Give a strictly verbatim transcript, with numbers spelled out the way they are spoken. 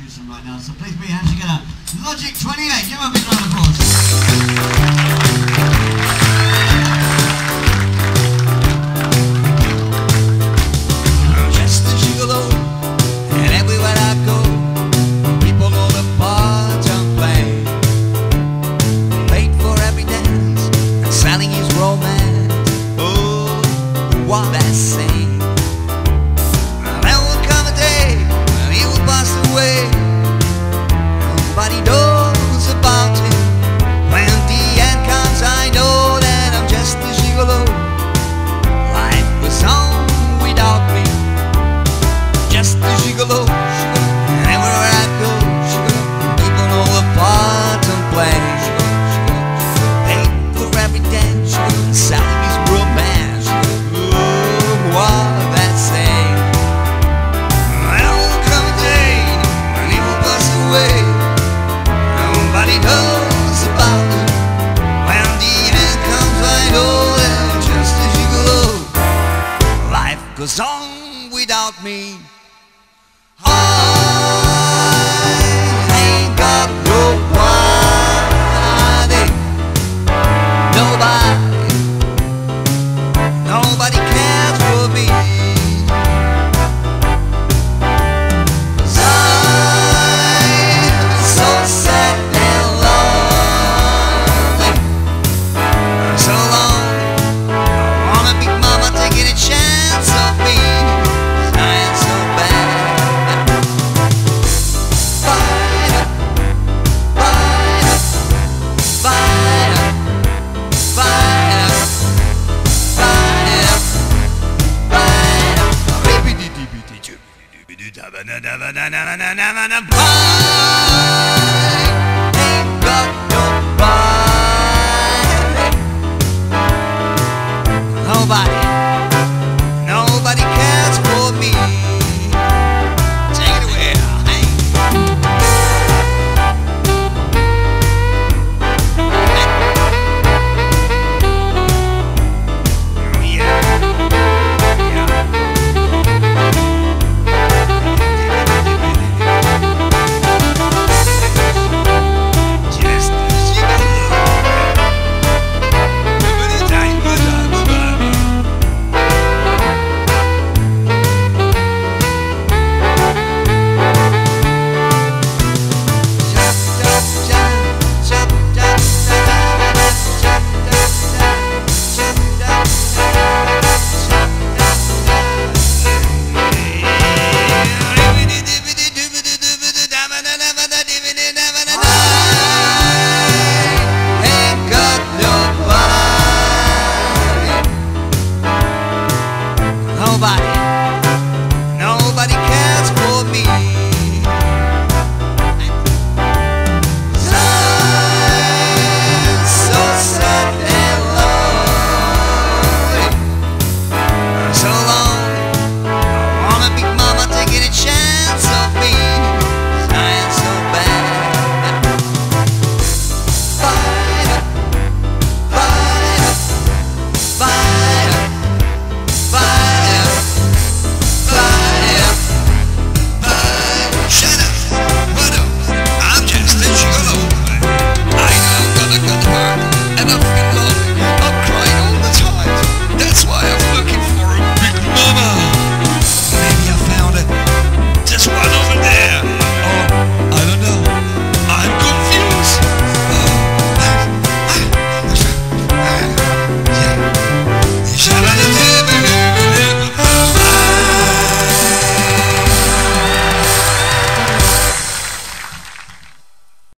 system right now. So please put your hands together. Logic twenty-eight, give him a big round of applause. Goes on without me. I ain't got nobody, nobody, nobody cares for me. 'Cause I'm so sad and lonely, so long. I want a big mama taking a chance of me. I ain't so bad. Fight up, fight up, fight up, fight up, fight up, fight up. Baby, dee dee dee dee dee dee da ba da da ba da da da da da da. I ain't got nobody, nobody.